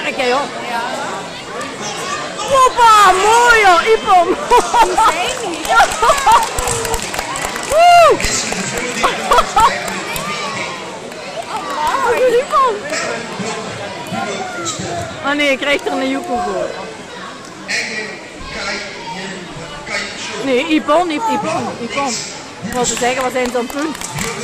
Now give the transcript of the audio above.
sterk hè joh. Hoppa, mooi hoor, Ipon. Woe! Wat is Ipon? Oh nee, ik krijg er een joekel voor. Nee, Ipon heeft Ipon. Ik wil te zeggen, wat zijn ze aan het doen?